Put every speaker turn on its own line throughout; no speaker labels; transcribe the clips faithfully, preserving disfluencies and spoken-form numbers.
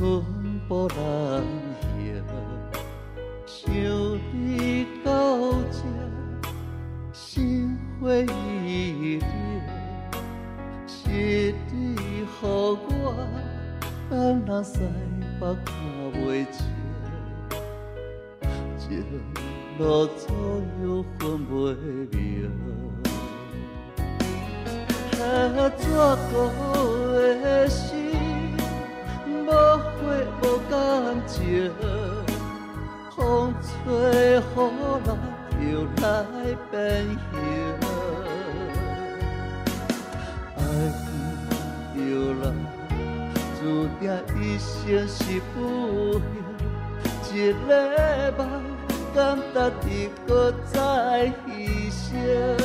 寸步难行，想你到这，心花意热，是你予我咱若西北看袂清，情路左右分袂明。啊，怎过的心，无花无感情，风吹雨淋就来变形。爱不着人，注定一生是不幸，一个梦敢值得搁再牺牲。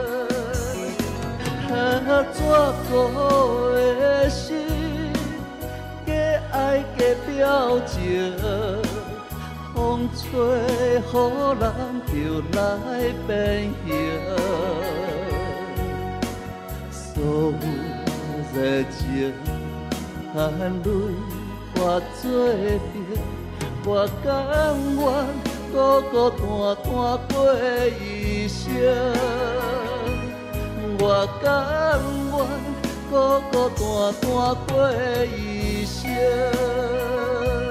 啊，怎过的心，假爱假表情，风吹雨淋就来变形。所有热情，含泪化作冰，我甘愿孤孤单单过一生。我甘愿孤孤单单过一生。